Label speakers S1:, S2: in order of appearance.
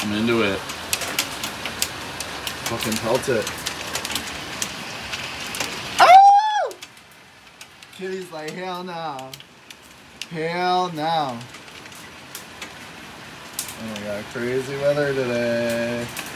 S1: I'm into it.
S2: Fucking pelt it. Oh! Kitty's like, hell no. Hell no. Oh my god, crazy weather today.